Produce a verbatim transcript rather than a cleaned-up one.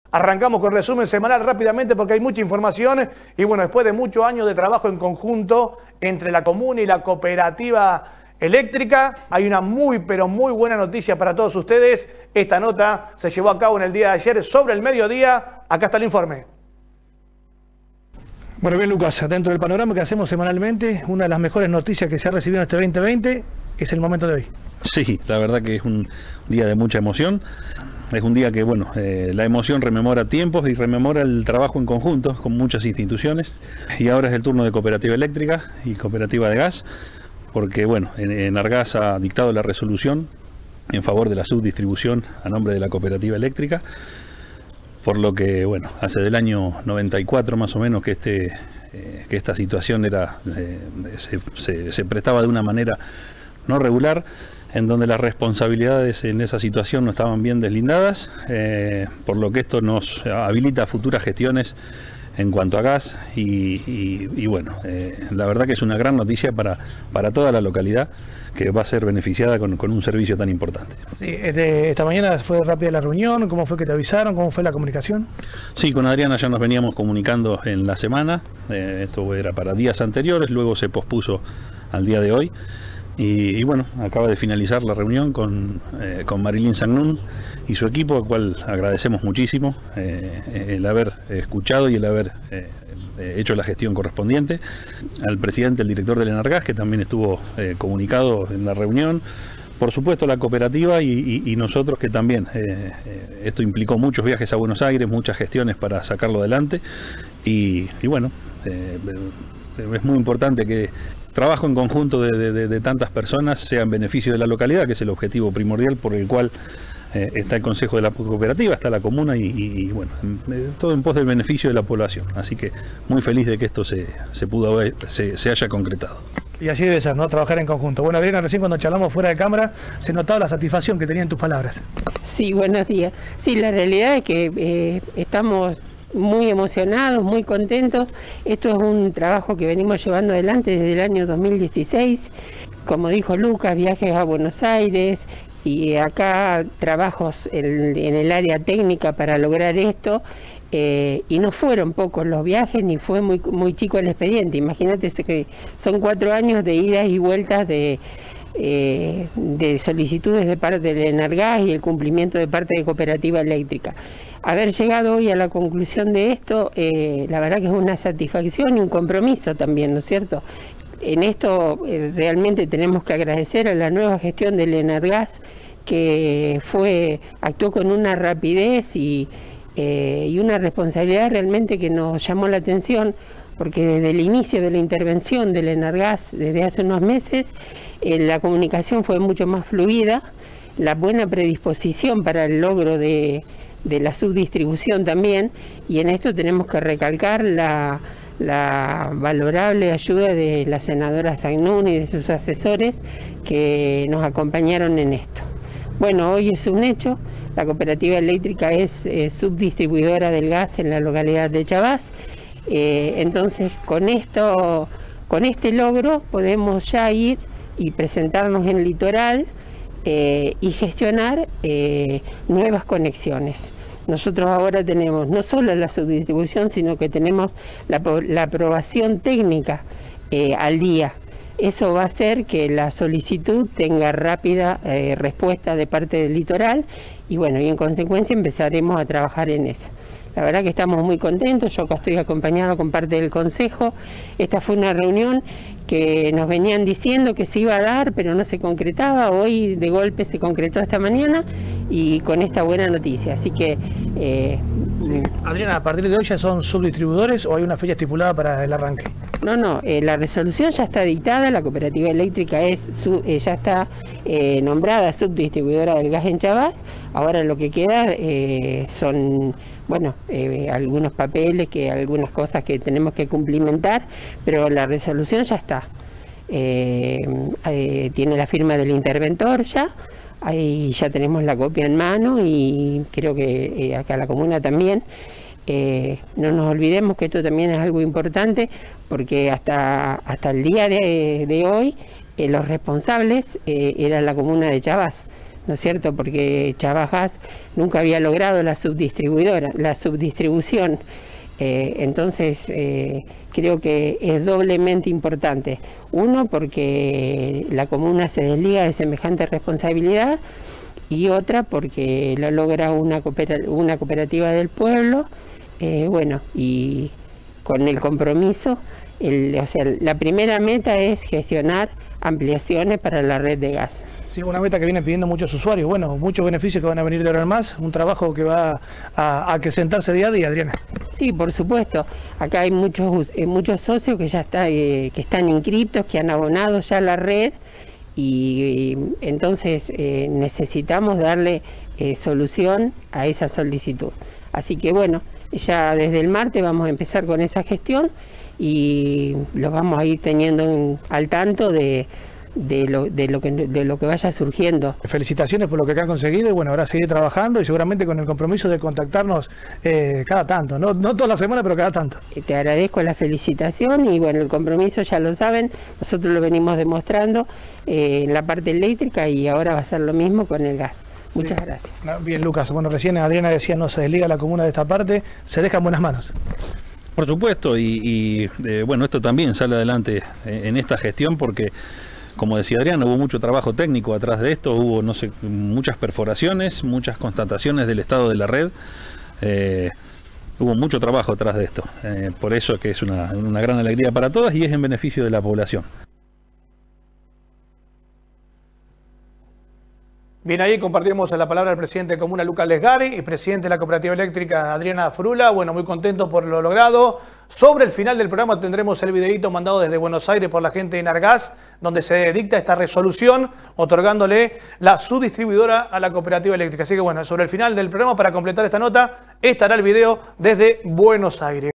Arrancamos con resumen semanal rápidamente porque hay mucha información y bueno, después de muchos años de trabajo en conjunto entre la comuna y la cooperativa eléctrica, hay una muy pero muy buena noticia para todos ustedes. Esta nota se llevó a cabo en el día de ayer sobre el mediodía. Acá está el informe. Bueno, bien, Lucas, dentro del panorama que hacemos semanalmente, una de las mejores noticias que se ha recibido en este veinte veinte es el momento de hoy. Sí, la verdad que es un día de mucha emoción. Es un día que, bueno, eh, la emoción rememora tiempos y rememora el trabajo en conjunto con muchas instituciones. Y ahora es el turno de Cooperativa Eléctrica y Cooperativa de Gas, porque, bueno, Enargás ha dictado la resolución en favor de la subdistribución a nombre de la Cooperativa Eléctrica, por lo que, bueno, hace del año noventa y cuatro más o menos que, este, eh, que esta situación era, eh, se, se, se prestaba de una manera no regular, en donde las responsabilidades en esa situación no estaban bien deslindadas, eh, por lo que esto nos habilita futuras gestiones en cuanto a gas y, y, y bueno, eh, la verdad que es una gran noticia para, para toda la localidad que va a ser beneficiada con, con un servicio tan importante. Sí, este, esta mañana fue rápida la reunión, ¿cómo fue que te avisaron? ¿Cómo fue la comunicación? Sí, con Adriana ya nos veníamos comunicando en la semana, eh, esto era para días anteriores, luego se pospuso al día de hoy. Y, y bueno, acaba de finalizar la reunión con, eh, con Marilyn Sagnún y su equipo, al cual agradecemos muchísimo eh, el haber escuchado y el haber eh, hecho la gestión correspondiente. Al presidente, el director del Enargás, que también estuvo eh, comunicado en la reunión. Por supuesto la cooperativa y, y, y nosotros que también. Eh, eh, esto implicó muchos viajes a Buenos Aires, muchas gestiones para sacarlo adelante. Y, y bueno, eh, es muy importante que trabajo en conjunto de, de, de tantas personas sea en beneficio de la localidad, que es el objetivo primordial por el cual eh, está el Consejo de la Cooperativa, está la comuna y, y, y bueno, todo en pos del beneficio de la población. Así que muy feliz de que esto se, se, pudo, se, se haya concretado. Y así debe ser, ¿no? Trabajar en conjunto. Bueno, Adriana, recién cuando charlamos fuera de cámara, se notaba la satisfacción que tenían tus palabras. Sí, buenos días. Sí, la realidad es que eh, estamos muy emocionados, muy contentos. Esto es un trabajo que venimos llevando adelante desde el año dos mil dieciséis. Como dijo Lucas, viajes a Buenos Aires y acá trabajos en, en el área técnica para lograr esto. Eh, y no fueron pocos los viajes ni fue muy, muy chico el expediente. Imagínate que son cuatro años de idas y vueltas de, eh, de solicitudes de parte del Enargás y el cumplimiento de parte de Cooperativa Eléctrica. Haber llegado hoy a la conclusión de esto, eh, la verdad que es una satisfacción y un compromiso también, ¿no es cierto? En esto eh, realmente tenemos que agradecer a la nueva gestión del Enargás, que fue, actuó con una rapidez y, eh, y una responsabilidad realmente que nos llamó la atención, porque desde el inicio de la intervención del Enargás, desde hace unos meses, eh, la comunicación fue mucho más fluida, la buena predisposición para el logro de de la subdistribución también, y en esto tenemos que recalcar la, la valorable ayuda de la senadora Sagnún y de sus asesores que nos acompañaron en esto. Bueno, hoy es un hecho, la Cooperativa Eléctrica es eh, subdistribuidora del gas en la localidad de Chavás, eh, entonces con esto, con este logro podemos ya ir y presentarnos en Litoral Eh, y gestionar eh, nuevas conexiones. Nosotros ahora tenemos no solo la subdistribución, sino que tenemos la, la aprobación técnica eh, al día. Eso va a hacer que la solicitud tenga rápida eh, respuesta de parte del Litoral y bueno, y en consecuencia empezaremos a trabajar en eso. La verdad que estamos muy contentos, yo acá estoy acompañado con parte del Consejo. Esta fue una reunión que nos venían diciendo que se iba a dar, pero no se concretaba. Hoy de golpe se concretó esta mañana y con esta buena noticia. Así que... Eh, sí. Adriana, ¿a partir de hoy ya son subdistribuidores o hay una fecha estipulada para el arranque? No, no, eh, la resolución ya está dictada, la Cooperativa Eléctrica es su, eh, ya está eh, nombrada subdistribuidora del gas en Chavás. Ahora lo que queda eh, son... bueno, eh, algunos papeles, que algunas cosas que tenemos que cumplimentar, pero la resolución ya está. Eh, eh, tiene la firma del interventor ya, ahí ya tenemos la copia en mano y creo que eh, acá la comuna también. Eh, no nos olvidemos que esto también es algo importante, porque hasta, hasta el día de, de hoy eh, los responsables eh, eran la comuna de Chavás. ¿no es cierto? Porque Chavas nunca había logrado la subdistribuidora, la subdistribución. Eh, entonces eh, creo que es doblemente importante. Uno, porque la comuna se desliga de semejante responsabilidad, y otra porque lo logra una, coopera una cooperativa del pueblo, eh, bueno, y con el compromiso, el, o sea, la primera meta es gestionar ampliaciones para la red de gas. Sí, una meta que vienen pidiendo muchos usuarios, bueno, muchos beneficios que van a venir de ahora en más, un trabajo que va a, a que sentarse día a día, Adriana. Sí, por supuesto. Acá hay muchos eh, muchos socios que ya está, eh, que están inscritos, que han abonado ya la red, y, y entonces eh, necesitamos darle eh, solución a esa solicitud. Así que bueno, ya desde el martes vamos a empezar con esa gestión y los vamos a ir teniendo en, al tanto de De lo, de, lo que, de lo que vaya surgiendo. Felicitaciones por lo que han conseguido y bueno, ahora seguir trabajando y seguramente con el compromiso de contactarnos eh, cada tanto, no, no toda la semana, pero cada tanto. Te agradezco la felicitación y bueno, el compromiso ya lo saben, nosotros lo venimos demostrando eh, en la parte eléctrica y ahora va a ser lo mismo con el gas. Muchas sí. gracias. Bien, Lucas, bueno, recién Adriana decía no se desliga la comuna de esta parte, se deja en buenas manos. Por supuesto, y, y eh, bueno, esto también sale adelante en esta gestión porque, como decía Adrián, hubo mucho trabajo técnico atrás de esto, hubo no sé, muchas perforaciones, muchas constataciones del estado de la red, eh, hubo mucho trabajo atrás de esto, eh, por eso que es una, una gran alegría para todas y es en beneficio de la población. Bien, ahí compartimos la palabra del presidente de Comuna, Lucas Lesgari, y presidente de la Cooperativa Eléctrica, Adriana Frula. Bueno, muy contento por lo logrado. Sobre el final del programa tendremos el videíto mandado desde Buenos Aires por la gente de Enargas, donde se dicta esta resolución, otorgándole la subdistribuidora a la Cooperativa Eléctrica. Así que bueno, sobre el final del programa, para completar esta nota, estará el video desde Buenos Aires.